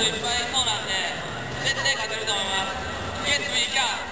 人いっぱいいそうなんで、絶対勝てると思います。Get me,